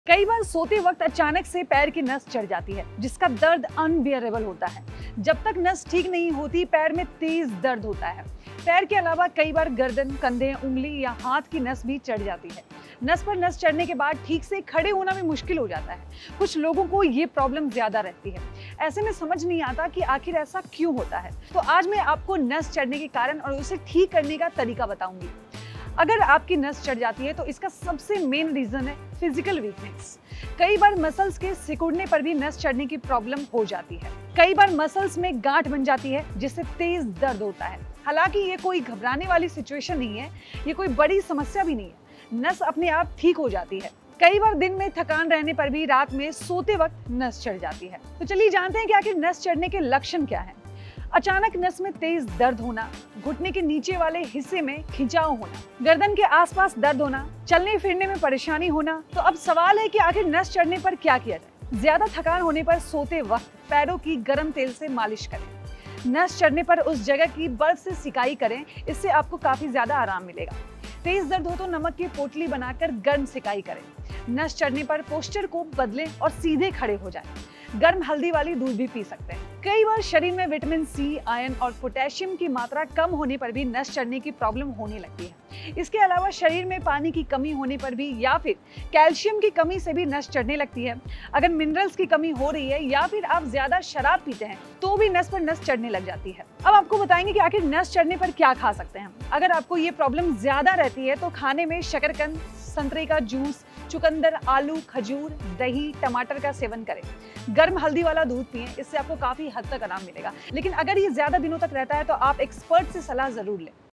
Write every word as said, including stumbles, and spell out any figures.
कई बार सोते वक्त अचानक से पैर की नस चढ़ जाती है, जिसका दर्द अनबियरेबल होता है। जब तक नस ठीक नहीं होती, पैर में तेज दर्द होता है। पैर के अलावा कई बार गर्दन, कंधे, उंगली या हाथ की नस भी चढ़ जाती है। नस पर नस चढ़ने के बाद ठीक से खड़े होना भी मुश्किल हो जाता है। कुछ लोगों को ये प्रॉब्लम ज्यादा रहती है। ऐसे में समझ नहीं आता कि आखिर ऐसा क्यों होता है। तो आज मैं आपको नस चढ़ने के कारण और उसे ठीक करने का तरीका बताऊंगी। अगर आपकी नस चढ़ जाती है तो इसका सबसे मेन रीजन है फिजिकल वीकनेस। कई बार मसल्स के सिकुड़ने पर भी नस चढ़ने की प्रॉब्लम हो जाती है। कई बार मसल्स में गांठ बन जाती है, जिससे तेज दर्द होता है। हालांकि ये कोई घबराने वाली सिचुएशन नहीं है, ये कोई बड़ी समस्या भी नहीं है। नस अपने आप ठीक हो जाती है। कई बार दिन में थकान रहने पर भी रात में सोते वक्त नस चढ़ जाती है। तो चलिए जानते हैं कि आखिर नस चढ़ने के लक्षण क्या हैं। अचानक नस में तेज दर्द होना, घुटने के नीचे वाले हिस्से में खिंचाव होना, गर्दन के आसपास दर्द होना, चलने फिरने में परेशानी होना। तो अब सवाल है कि आखिर नस चढ़ने पर क्या किया जाए। ज्यादा थकान होने पर सोते वक्त पैरों की गर्म तेल से मालिश करें। नस चढ़ने पर उस जगह की बर्फ से सिकाई करें, इससे आपको काफी ज्यादा आराम मिलेगा। तेज दर्द हो तो नमक की पोटली बनाकर गर्म सिकाई करें। नस चढ़ने पर पोस्चर को बदलें और सीधे खड़े हो जाएं। गर्म हल्दी वाली दूध भी पी सकते हैं। कई बार शरीर में विटामिन सी, आयरन और पोटेशियम की मात्रा कम होने पर भी नस चढ़ने की प्रॉब्लम होने लगती है। इसके अलावा शरीर में पानी की कमी होने पर भी या फिर कैल्शियम की कमी से भी नस चढ़ने लगती है। अगर मिनरल्स की कमी हो रही है या फिर आप ज्यादा शराब पीते हैं तो भी नस पर नस चढ़ने लग जाती है। अब आपको बताएंगे कि आखिर नस चढ़ने पर क्या खा सकते हैं। अगर आपको ये प्रॉब्लम ज्यादा रहती है तो खाने में शकरकंद, संतरे का जूस, चुकंदर, आलू, खजूर, दही, टमाटर का सेवन करें। गर्म हल्दी वाला दूध पिएं, इससे आपको काफी हद तक आराम मिलेगा। लेकिन अगर ये ज्यादा दिनों तक रहता है तो आप एक्सपर्ट से सलाह जरूर लें।